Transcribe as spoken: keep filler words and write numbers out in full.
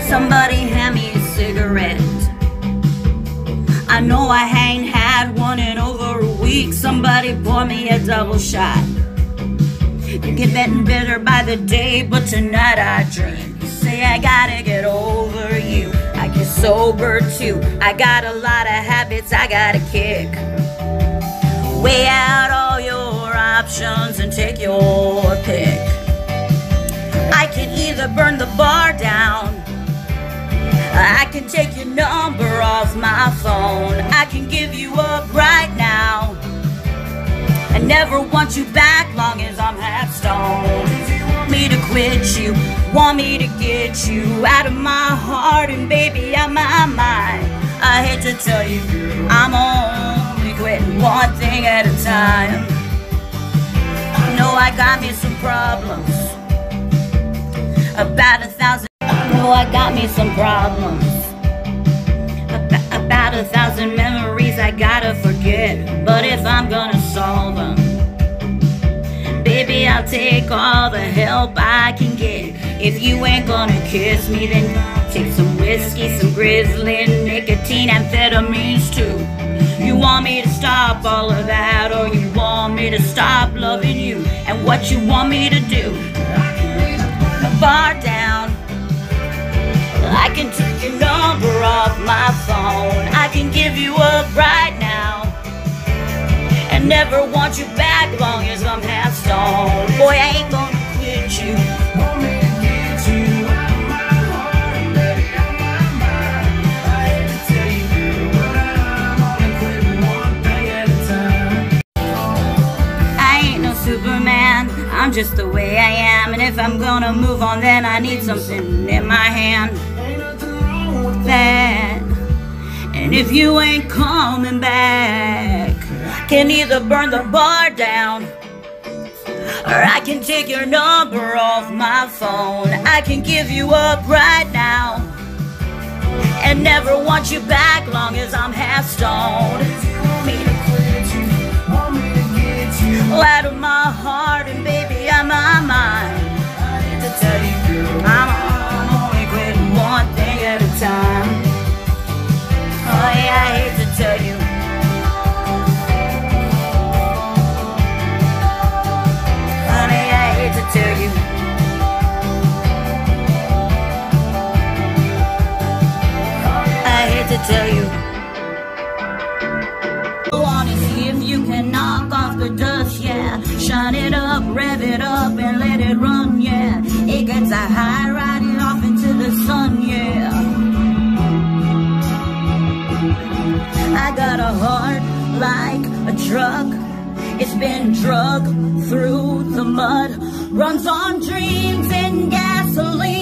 Somebody hand me a cigarette. I know I ain't had one in over a week. Somebody pour me a double shot. You get getting better by the day, but tonight I drink. You say I gotta get over you. I get sober too. I got a lot of habits I gotta kick. Weigh out all your options and take your pick. I can either burn the bar down, I can take your number off my phone. I can give you up right now and never want you back long as I'm half stoned. Want me to quit you, want me to get you out of my heart and baby out my mind. I hate to tell you, I'm only quitting one thing at a time. I know I got me some problems, about a thousand. Oh, I got me some problems, Ab about a thousand memories I gotta forget. But if I'm gonna solve them, baby, I'll take all the help I can get. If you ain't gonna kiss me, then take some whiskey, some grizzly, nicotine, amphetamines too. You want me to stop all of that, or you want me to stop loving you? And what you want me to do? Bar down, I can take your number off my phone. I can give you up right now and never want you back long as I'm half stoned. Boy, I ain't gonna quit you. Want me to get you out of my heart and baby out my mind. I hate to tell you, girl, but I'm only quitting one thing at a time. I ain't no Superman, I'm just the way I am. And if I'm gonna move on, then I need something in my hand. That. And if you ain't coming back, I can either burn the bar down, or I can take your number off my phone. I can give you up right now and never want you back long as I'm half stoned. Want me to quit you, want me to get you out of my heart and baby out my mind. I hate to tell you, girl, I'm, I'm only quitting one thing at a time. Oh yeah, I hate to tell you. Honey, I hate to tell you. I hate to tell you. I wanna see if you can knock off the dust, yeah. Shine it up, rev it up, and let it run, yeah. It gets a high, ride it off into the sun, yeah. I got a heart like a truck. It's been drugged through the mud. Runs on dreams and gasoline.